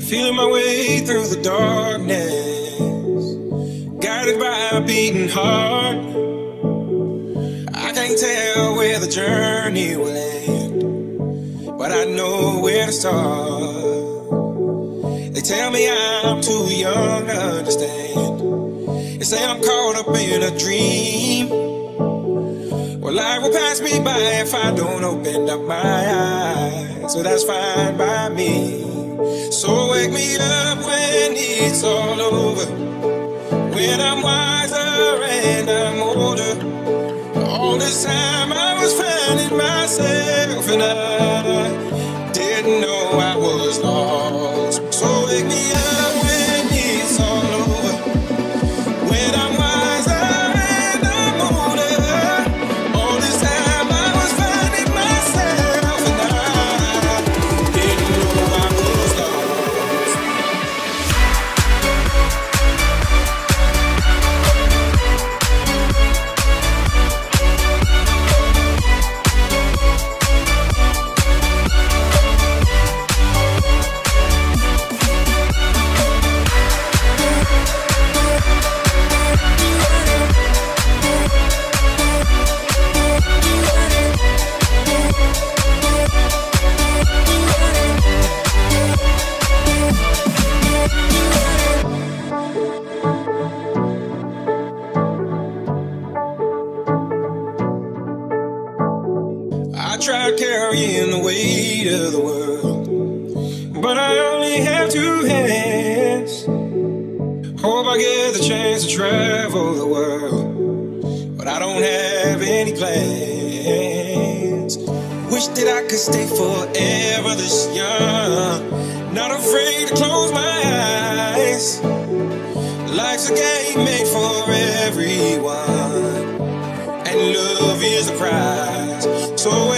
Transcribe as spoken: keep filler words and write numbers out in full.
Feeling my way through the darkness, guided by a beating heart. I can't tell where the journey will end, but I know where to start. They tell me I'm too young to understand. They say I'm caught up in a dream. Well, life will pass me by if I don't open up my eyes. So that's fine by me. So wake me up when it's all over, when I'm wiser and I'm older. All this time I was finding myself, and I didn't know I was lost. So wake me up when it's all over, when I'm wiser and I'm older. All this time I was finding myself, and I didn't know I was lost. I tried carrying the weight of the world, but I only have two hands. Hope I get the chance to travel the world, but I don't have any plans. Wish that I could stay forever this young, not afraid to close my eyes. Life's a game made for everyone, and love is the prize. So